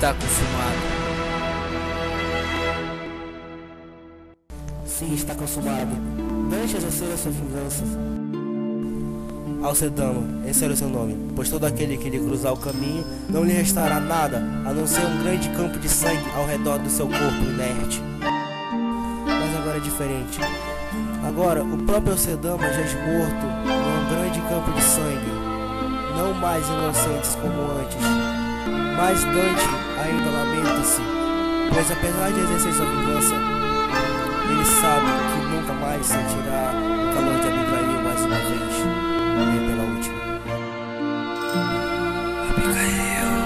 está consumado. Sim, está consumado. Deixe exercer a sua vingança. Alcedama, esse era o seu nome, pois todo aquele que lhe cruzar o caminho não lhe restará nada, a não ser um grande campo de sangue ao redor do seu corpo inerte. Mas agora é diferente. Agora, o próprio Alcedama jaz morto num grande campo de sangue, não mais inocentes como antes. Mas Dante ainda lamenta-se, pois apesar de exercer sua vingança, ele sabe que nunca mais sentirá o calor de Abigail mais uma vez, e pela última. Abigail.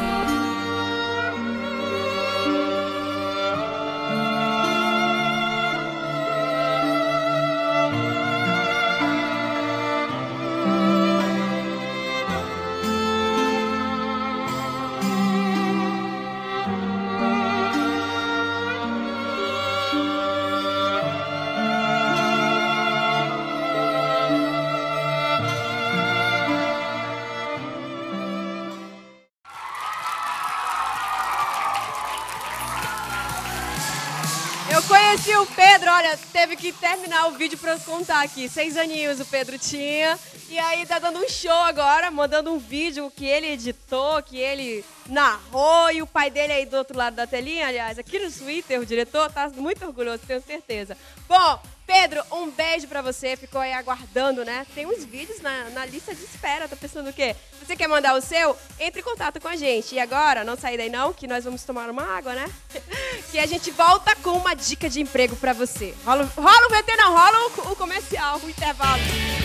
Eu conheci o Pedro, olha, teve que terminar o vídeo pra eu contar aqui. 6 aninhos o Pedro tinha. E aí tá dando um show agora, mandando um vídeo que ele editou, que ele narrou. E o pai dele aí do outro lado da telinha, aliás, aqui no Twitter, o diretor, tá muito orgulhoso, tenho certeza. Bom, Pedro, um beijo pra você, ficou aí aguardando, né? Tem uns vídeos na lista de espera, tá pensando o quê? Você quer mandar o seu? Entre em contato com a gente. E agora, não sair daí não, que nós vamos tomar uma água, né? Que a gente volta com uma dica de emprego pra você. Rola o VT, não, rola o comercial, o intervalo.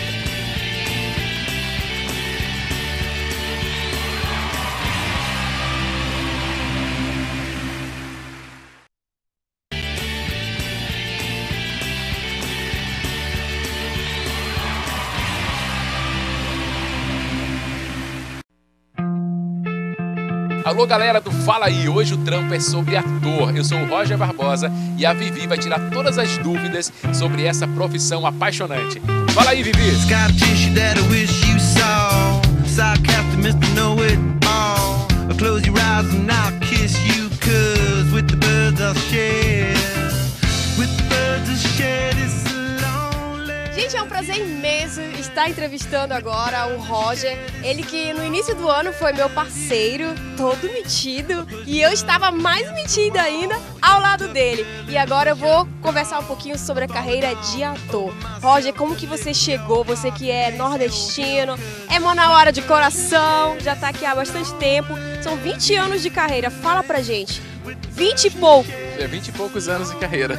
Alô galera do Fala Aí, hoje o trampo é sobre ator. Eu sou o Roger Barbosa e a Vivi vai tirar todas as dúvidas sobre essa profissão apaixonante. Fala aí, Vivi! Gente, é um prazer imenso estar entrevistando agora o Roger. Ele que no início do ano foi meu parceiro, todo metido, e eu estava mais metida ainda ao lado dele. E agora eu vou conversar um pouquinho sobre a carreira de ator. Roger, como que você chegou? Você que é nordestino, é manauara de coração, já está aqui há bastante tempo. São 20 anos de carreira. Fala pra gente. 20 e pouco. 20 e poucos anos de carreira.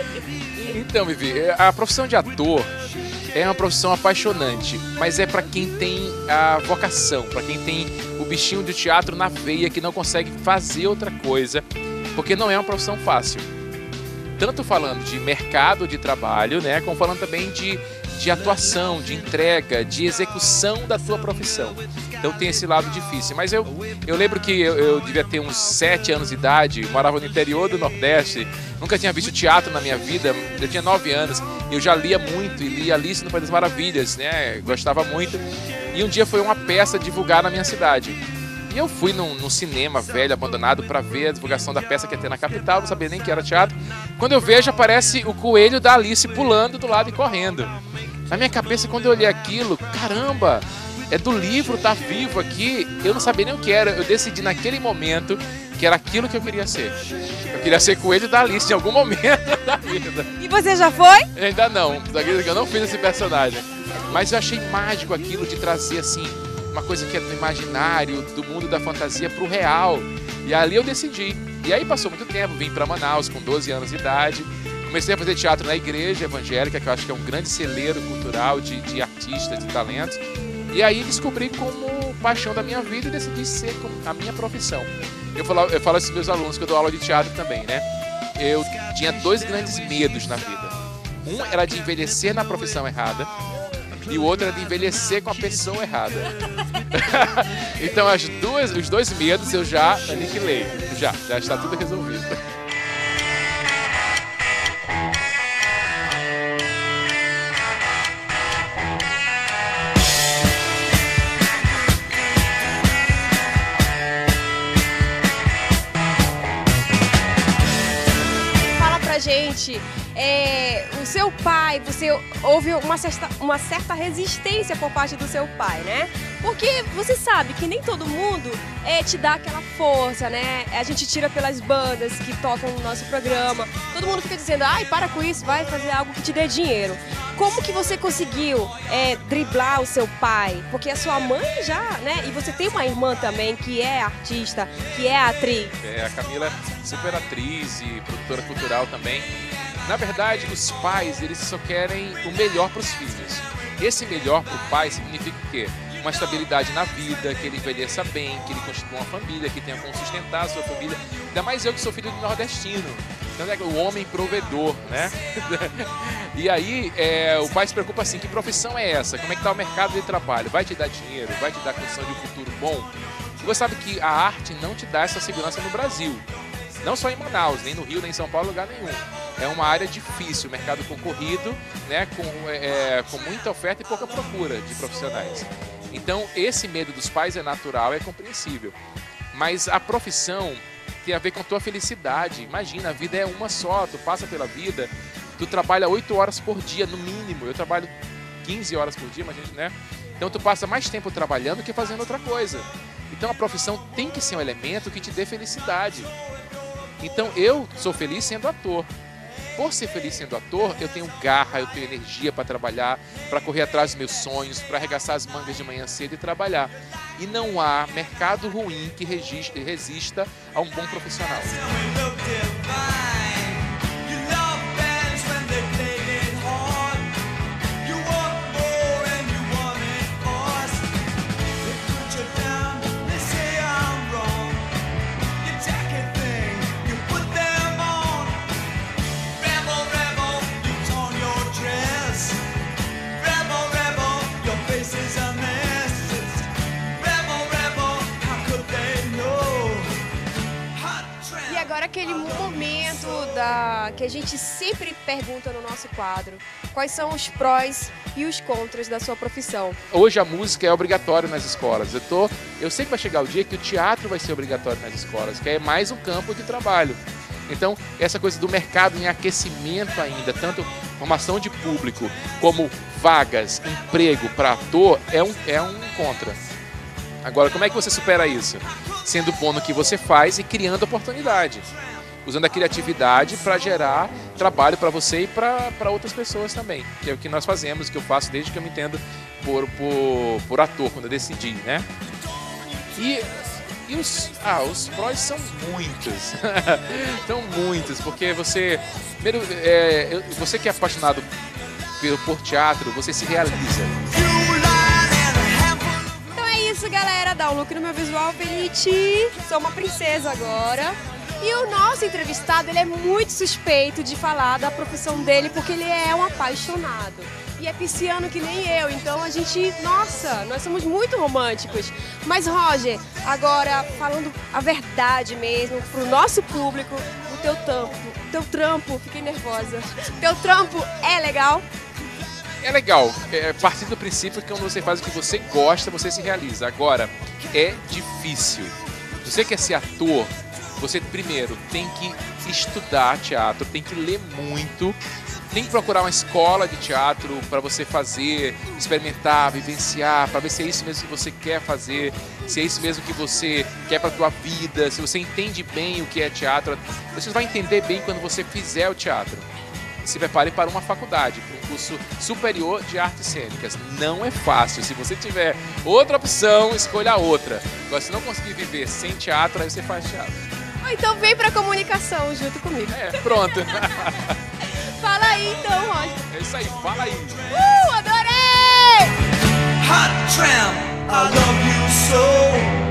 Então, Vivi, a profissão de ator é uma profissão apaixonante, mas é para quem tem a vocação, para quem tem o bichinho do teatro na veia, que não consegue fazer outra coisa, porque não é uma profissão fácil. Tanto falando de mercado de trabalho, né, como falando também de atuação, de entrega, de execução da sua profissão. Então tem esse lado difícil. Mas eu lembro que eu devia ter uns 7 anos de idade, morava no interior do Nordeste, nunca tinha visto teatro na minha vida, eu tinha 9 anos, eu já lia muito e lia Alice no País das Maravilhas, né? Gostava muito. E um dia foi uma peça divulgar na minha cidade. E eu fui num cinema velho, abandonado, para ver a divulgação da peça que ia ter na capital, não sabia nem que era teatro. Quando eu vejo, aparece o coelho da Alice pulando do lado e correndo. Na minha cabeça, quando eu olhei aquilo, caramba, é do livro, tá vivo aqui. Eu não sabia nem o que era. Eu decidi naquele momento que era aquilo que eu queria ser. Eu queria ser coelho da Alice em algum momento da vida. E você já foi? Ainda não. Eu não fiz esse personagem. Mas eu achei mágico aquilo de trazer, assim, uma coisa que é do imaginário, do mundo da fantasia pro real. E ali eu decidi. E aí passou muito tempo, vim para Manaus com 12 anos de idade. Comecei a fazer teatro na igreja evangélica, que eu acho que é um grande celeiro cultural de artistas, de talentos. E aí descobri como paixão da minha vida e decidi ser a minha profissão. Eu falo isso para os meus alunos, que eu dou aula de teatro também, né? Eu tinha 2 grandes medos na vida. Um era de envelhecer na profissão errada e o outro era de envelhecer com a pessoa errada. Então os 2 medos eu já aniquilei. Já está tudo resolvido. gente, o seu pai, você houve uma certa resistência por parte do seu pai, né? Porque você sabe que nem todo mundo te dá aquela força, né? A gente tira pelas bandas que tocam no nosso programa. Todo mundo fica dizendo, ai, para com isso, vai fazer algo que te dê dinheiro. Como que você conseguiu driblar o seu pai? Porque a sua mãe já, né? E você tem uma irmã também que é artista, que é atriz. A Camila é super atriz e produtora cultural também. Na verdade, os pais, eles só querem o melhor para os filhos. Esse melhor para o pai significa o quê? Uma estabilidade na vida, que ele envelheça bem, que ele constitua uma família, que tenha como sustentar a sua família. Ainda mais eu que sou filho de nordestino. Então é o homem provedor, né? E aí o pai se preocupa assim, que profissão é essa? Como é que está o mercado de trabalho? Vai te dar dinheiro? Vai te dar condição de um futuro bom? E você sabe que a arte não te dá essa segurança no Brasil. Não só em Manaus, nem no Rio, nem em São Paulo, lugar nenhum. É uma área difícil, mercado concorrido, né, com muita oferta e pouca procura de profissionais. Então, esse medo dos pais é natural, é compreensível. Mas a profissão tem a ver com tua felicidade. Imagina, a vida é uma só, tu passa pela vida, tu trabalha 8 horas por dia, no mínimo. Eu trabalho 15 horas por dia, imagina, né? Então, tu passa mais tempo trabalhando que fazendo outra coisa. Então, a profissão tem que ser um elemento que te dê felicidade. Então, eu sou feliz sendo ator. Por ser feliz sendo ator, eu tenho garra, eu tenho energia para trabalhar, para correr atrás dos meus sonhos, para arregaçar as mangas de manhã cedo e trabalhar. E não há mercado ruim que resista a um bom profissional. Agora aquele momento que a gente sempre pergunta no nosso quadro, quais são os prós e os contras da sua profissão? Hoje a música é obrigatória nas escolas. Eu sei que vai chegar o dia que o teatro vai ser obrigatório nas escolas, que é mais um campo de trabalho. Então, essa coisa do mercado em aquecimento ainda, tanto formação de público como vagas, emprego para ator, é um contra. Agora, como é que você supera isso? Sendo bom no que você faz e criando oportunidade. Usando a criatividade para gerar trabalho para você e para outras pessoas também. Que é o que nós fazemos, que eu faço desde que eu me entendo por ator, quando eu decidi, né? E os prós são muitos. São muitos, porque você que é apaixonado por teatro, você se realiza. Isso, galera, dá um look no meu visual, Benite. Sou uma princesa agora. E o nosso entrevistado, ele é muito suspeito de falar da profissão dele, porque ele é um apaixonado. E é pisciano que nem eu, então a gente, nossa, nós somos muito românticos. Mas, Roger, agora, falando a verdade mesmo, pro nosso público, o teu trampo, fiquei nervosa. Teu trampo é legal? É legal, partindo do princípio que quando você faz o que você gosta, você se realiza. Agora, é difícil. Você quer ser ator, você primeiro tem que estudar teatro, tem que ler muito, tem que procurar uma escola de teatro para você fazer, experimentar, vivenciar, para ver se é isso mesmo que você quer fazer, se é isso mesmo que você quer para a tua vida, se você entende bem o que é teatro. Você vai entender bem quando você fizer o teatro. Se prepare para uma faculdade, para um curso superior de artes cênicas. Não é fácil. Se você tiver outra opção, escolha outra. Agora, se não conseguir viver sem teatro, aí você faz teatro. Então vem pra comunicação junto comigo. Pronto. Fala aí então, Roger. É isso aí, fala aí. Adorei! Hot tramp, I love you so.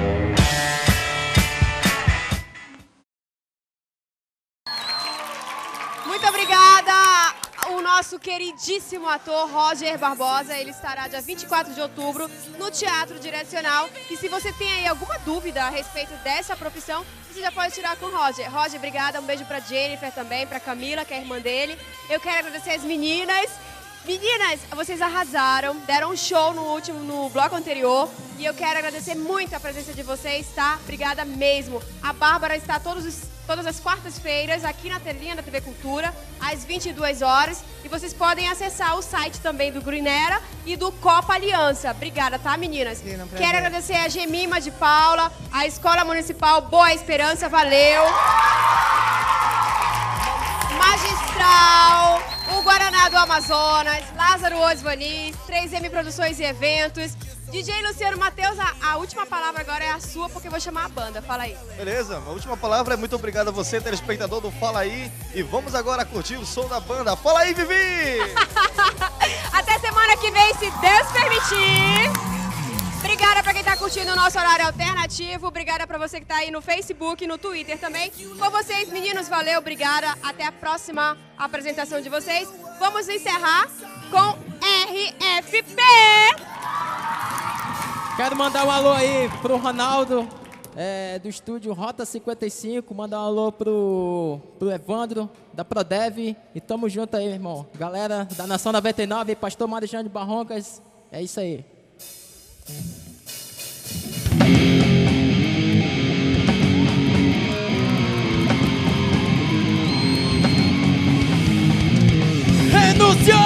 Muito obrigada, o nosso queridíssimo ator Roger Barbosa. Ele estará dia 24 de outubro no Teatro Direcional. E se você tem aí alguma dúvida a respeito dessa profissão, você já pode tirar com o Roger. Roger, obrigada. Um beijo pra Jennifer também, pra Camila, que é a irmã dele. Eu quero agradecer as meninas. Meninas, vocês arrasaram, deram um show no bloco anterior e eu quero agradecer muito a presença de vocês, tá? Obrigada mesmo. A Bárbara está todas as quartas-feiras aqui na telinha da TV Cultura, às 22 horas. E vocês podem acessar o site também do Grunera e do Copa Aliança. Obrigada, tá, meninas? Quero agradecer a Gemima de Paula, a Escola Municipal Boa Esperança, valeu. Magistral, o Guaraná do Amazonas, Lázaro Osvanis, 3M Produções e Eventos, DJ Luciano Matheus, a última palavra agora é a sua, porque eu vou chamar a banda, fala aí. Beleza, a última palavra é muito obrigado a você, telespectador do Fala Aí, e vamos agora curtir o som da banda. Fala aí, Vivi! Até semana que vem, se Deus permitir. Obrigada pra quem tá curtindo o nosso horário alternativo. Obrigada pra você que tá aí no Facebook, no Twitter também. Com vocês, meninos, valeu, obrigada. Até a próxima apresentação de vocês. Vamos encerrar com RFP. Quero mandar um alô aí pro Ronaldo, do estúdio Rota 55. Mandar um alô pro Evandro, da Prodev. E tamo junto aí, irmão. Galera da Nação 99, Pastor Marechal de Barroncas. É isso aí. Renunciou!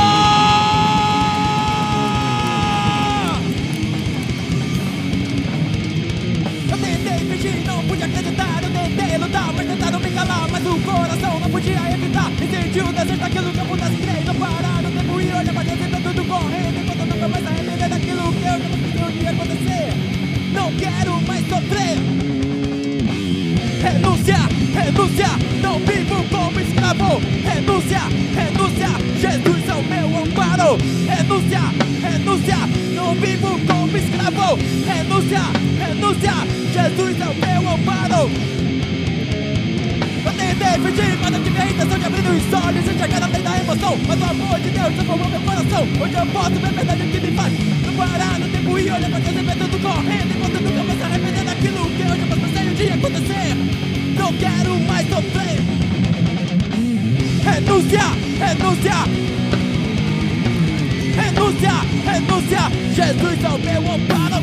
Eu tentei fingir, não pude acreditar. Eu tentei lutar, mas tentaram me calar. Mas o coração não podia evitar. E senti o desejo daquilo que eu pudesse crer. Não parar no tempo e olhar pra dentro e tá tudo correndo. Enquanto eu nunca mais arrepender daquilo que eu já não fiz onde ia acontecer. Não quero mais sofrer. Renúncia, renúncia, não vivo como escravo. Renúncia, renúncia, Jesus é o meu amparo. Renúncia, renúncia, não vivo como escravo. Renúncia, renúncia, Jesus é o meu amparo. Eu tentei fugir, mas eu tive a intenção de abrir os olhos e chegar além da emoção. Mas o amor de Deus transformou meu coração. Hoje eu posso ver a verdade que me faz não parar no tempo e olhar pra trás e ver tudo correndo. Enquanto nunca mais se arrepender daquilo que eu já passei um dia acontecer. Não quero mais sofrer. Renúncia, renúncia, renúncia, renúncia, Jesus é o meu amparo.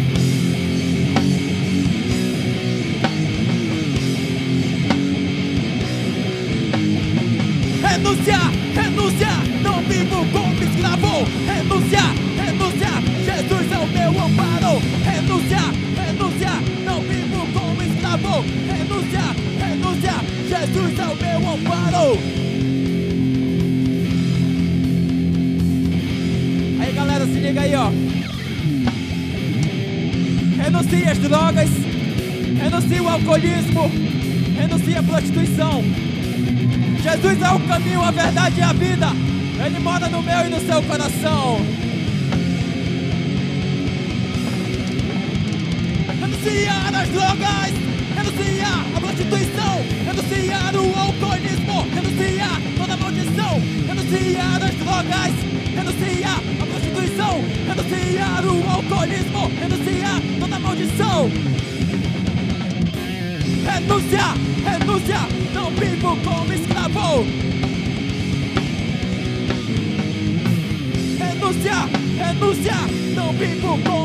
Renúncia, renúncia, não vivo como escravo. Renúncia, renúncia, Jesus é o meu amparo. Renúncia, renúncia, não vivo como escravo. Renúncia, renúncia, Jesus é o meu amparo. Aí galera, se liga aí, ó. Renuncie as drogas, renuncie o alcoolismo, renuncie a prostituição. Jesus é o caminho, a verdade e a vida. Ele mora no meu e no seu coração. Renunciar as drogas, renunciar a prostituição, renunciar o alcoolismo, renunciar toda maldição, renunciar as drogas, renunciar a prostituição, renunciar o alcoolismo, renunciar toda maldição. Renúncia, renúncia, não vivo como escravo. Renúncia, renúncia, não vivo como